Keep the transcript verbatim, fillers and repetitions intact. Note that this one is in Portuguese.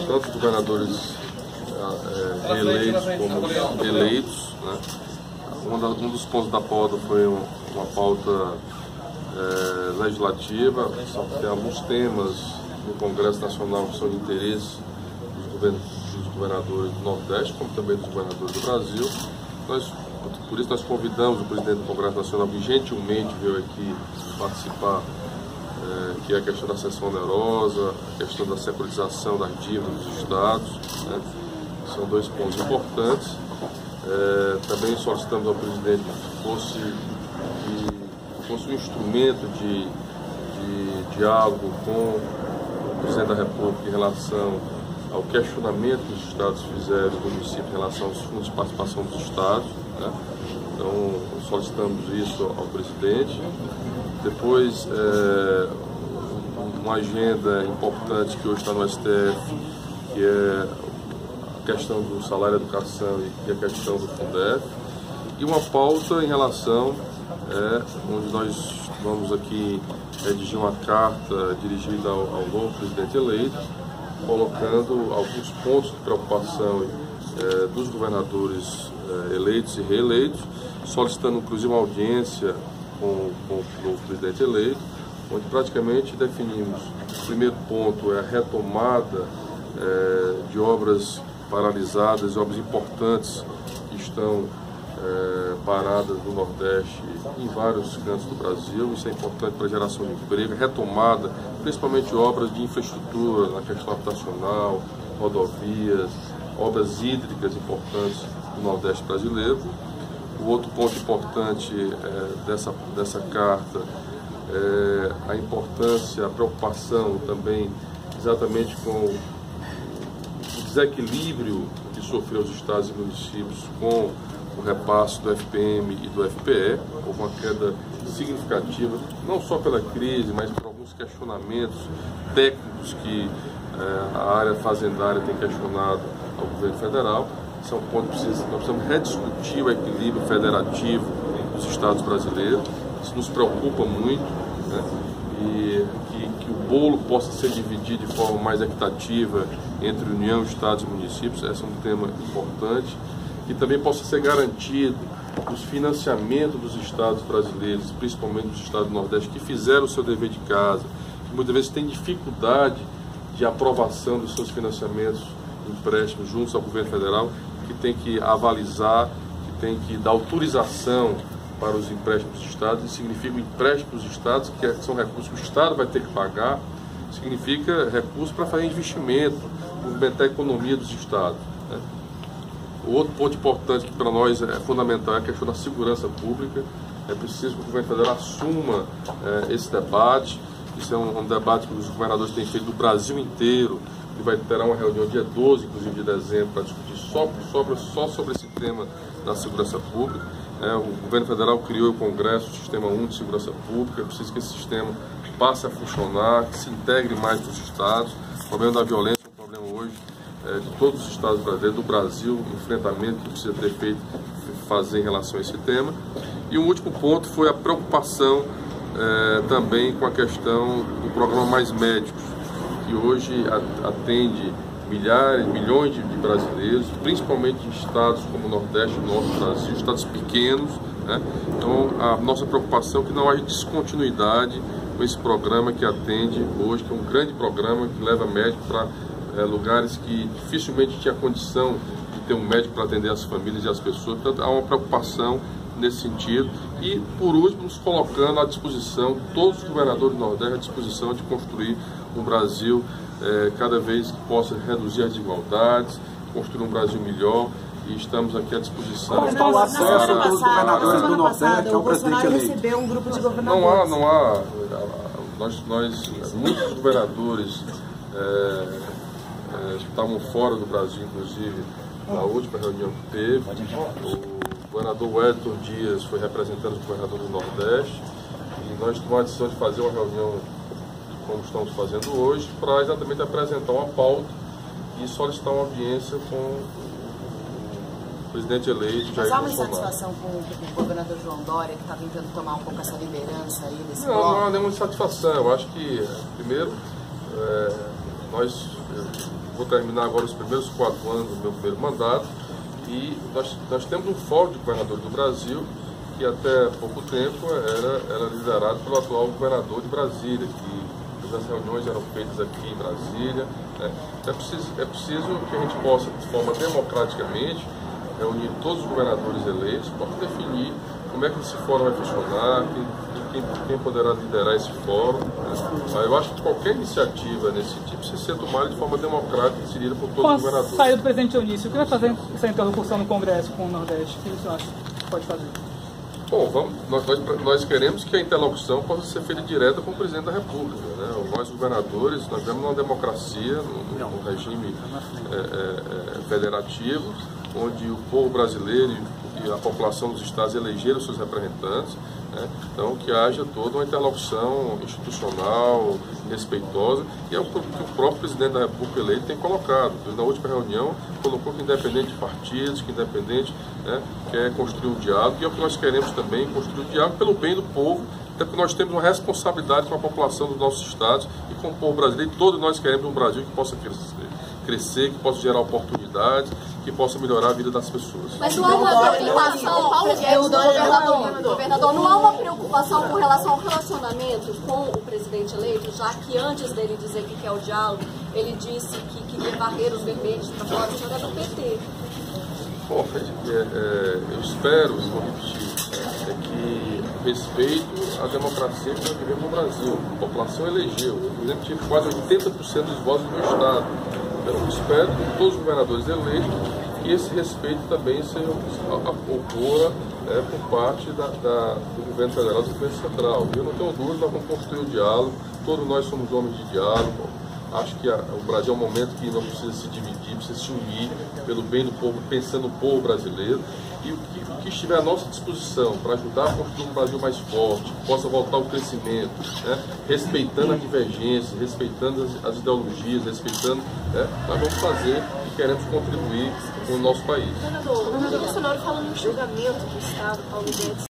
tanto os governadores é, reeleitos como eleitos, né? Um, da, um dos pontos da pauta foi um, uma pauta é, legislativa. Só tem alguns temas no Congresso Nacional que são de interesse dos, govern dos governadores do Nordeste, como também dos governadores do Brasil. Nós, por isso nós convidamos o presidente do Congresso Nacional, que gentilmente veio aqui participar, é, que é a questão da cessão onerosa, a questão da securitização das dívidas dos estados, né? São dois pontos importantes. É, também solicitamos ao presidente que fosse, que fosse um instrumento de, de diálogo com o presidente da República em relação ao questionamento que os estados fizeram do município em relação aos fundos de participação dos estados, né? Então solicitamos isso ao presidente. Depois, é, uma agenda importante que hoje está no S T F, que é a questão do salário e educação e a questão do Fundef, e uma pauta em relação, é, onde nós vamos aqui redigir uma carta dirigida ao, ao novo presidente eleito, colocando alguns pontos de preocupação é, dos governadores é, eleitos e reeleitos, solicitando inclusive uma audiência com, com o novo presidente eleito, onde praticamente definimos, o primeiro ponto é a retomada é, de obras paralisadas, obras importantes que estão é, paradas no Nordeste e em vários cantos do Brasil. Isso é importante para a geração de emprego, retomada, principalmente obras de infraestrutura, na questão habitacional, rodovias, obras hídricas importantes do Nordeste brasileiro. O outro ponto importante é, dessa, dessa carta é a importância, a preocupação também exatamente com desequilíbrio que sofreu os estados e municípios com o repasse do F P M e do F P E. Houve uma queda significativa, não só pela crise, mas por alguns questionamentos técnicos que eh, a área fazendária tem questionado ao governo federal. Isso é um ponto que precisa, nós precisamos rediscutir o equilíbrio federativo dos estados brasileiros. Isso nos preocupa muito, né? E que, que o bolo possa ser dividido de forma mais equitativa entre União, Estados e municípios. Esse é um tema importante. Que também possa ser garantido os financiamentos dos estados brasileiros, principalmente dos estados do Nordeste, que fizeram o seu dever de casa, que muitas vezes têm dificuldade de aprovação dos seus financiamentos, empréstimos juntos ao governo federal, que tem que avalizar, que tem que dar autorização para os empréstimos dos estados. Isso significa o empréstimo dos estados, que são recursos que o estado vai ter que pagar, significa recursos para fazer investimento, movimentar a economia dos estados, né? O outro ponto importante que para nós é fundamental é a questão da segurança pública. É preciso que o governo federal assuma é, esse debate. Isso é um, um debate que os governadores têm feito do Brasil inteiro, e vai ter uma reunião dia doze, inclusive de dezembro, para discutir só sobre, só sobre esse tema da segurança pública. É, o governo federal criou o Congresso, o Sistema Único de Segurança Pública. É preciso que esse sistema passe a funcionar, que se integre mais nos estados. O problema da violência é um problema hoje é, de todos os estados brasileiros, do Brasil, o enfrentamento que precisa ter feito, fazer em relação a esse tema. E um último ponto foi a preocupação é, também com a questão do programa Mais Médicos, que hoje atende milhares, milhões de brasileiros, principalmente em estados como o Nordeste e o Norte do Brasil, estados pequenos, né? Então, a nossa preocupação é que não haja descontinuidade com esse programa que atende hoje, que é um grande programa que leva médico para é, lugares que dificilmente tinha condição de ter um médico para atender as famílias e as pessoas. Portanto, há uma preocupação nesse sentido. E, por último, nos colocando à disposição, todos os governadores do Nordeste à disposição de construir um Brasil é, cada vez que possa reduzir as desigualdades, construir um Brasil melhor, e estamos aqui à disposição. Como está o acesso dos governadores do Nordeste ao presidente eleito? Recebeu um grupo de governadores. Não há, não há. Nós, nós muitos governadores é, é, estavam fora do Brasil, inclusive, na última reunião que teve. O governador Wellington Dias foi representando os governadores do Nordeste, e nós tomamos a decisão de fazer uma reunião, como estamos fazendo hoje, para exatamente apresentar uma pauta e solicitar uma audiência com o presidente eleito, Jair Bolsonaro. Mas há uma insatisfação com o governador João Dória, que está tentando tomar um pouco essa liderança aí desse Não, bloco? não há nenhuma insatisfação. Eu acho que, primeiro, é, nós, vou terminar agora os primeiros quatro anos do meu primeiro mandato e nós, nós temos um fórum de governadores do Brasil que até pouco tempo era, era liderado pelo atual governador de Brasília, que as reuniões eram feitas aqui em Brasília. Né? É preciso, é preciso que a gente possa, de forma democraticamente, reunir todos os governadores eleitos para definir como é que esse fórum vai funcionar, quem, quem, quem poderá liderar esse fórum. Né? Eu acho que qualquer iniciativa nesse tipo precisa ser tomada de forma democrática e decidida por todos com os governadores. Saída do presidente Eunício, o que vai fazer essa interlocução no Congresso com o Nordeste? O que você acha que pode fazer? Bom, vamos, nós, nós, nós queremos que a interlocução possa ser feita direta com o presidente da República. Né? Nós, governadores, nós vivemos numa democracia, num, num regime é, é, federativo, onde o povo brasileiro e a população dos estados elegeram seus representantes. Né? Então, que haja toda uma interlocução institucional, respeitosa, e é o que o próprio presidente da República eleito tem colocado. Na última reunião, colocou que independente de partidos, que independente, né, quer construir um diálogo, e é o que nós queremos também, construir um diálogo pelo bem do povo, até porque nós temos uma responsabilidade com a população dos nossos estados e com o povo brasileiro. Todos nós queremos um Brasil que possa crescer, crescer, que possa gerar oportunidades, que possa melhorar a vida das pessoas. Mas não há uma preocupação, Paulo Guedes, governador, governador, não há uma preocupação com relação ao relacionamento com o presidente eleito, já que antes dele dizer que quer o diálogo, ele disse que queria varrer os vermelhos para fora, o senhor é do P T. Bom, é, é, eu espero, e vou repetir, é que respeito à democracia que nós vivemos no Brasil. A população elegeu. Eu, por exemplo, tive quase oitenta por cento dos votos do meu estado. Eu espero que todos os governadores eleitos que esse respeito também se ocorra é, por parte da, da, do governo federal e do governo central. Eu não tenho dúvida, nós vamos construir o diálogo, todos nós somos homens de diálogo. Acho que a, o Brasil é um momento que não precisa se dividir, precisa se unir pelo bem do povo, pensando no povo brasileiro. E o que, o que estiver à nossa disposição para ajudar a construir um Brasil mais forte, que possa voltar ao crescimento, né, respeitando as divergências, respeitando as, as ideologias, respeitando, né, nós vamos fazer e queremos contribuir com o nosso país. Governador, o Bolsonaro fala no julgamento do Estado, Paulo Guedes.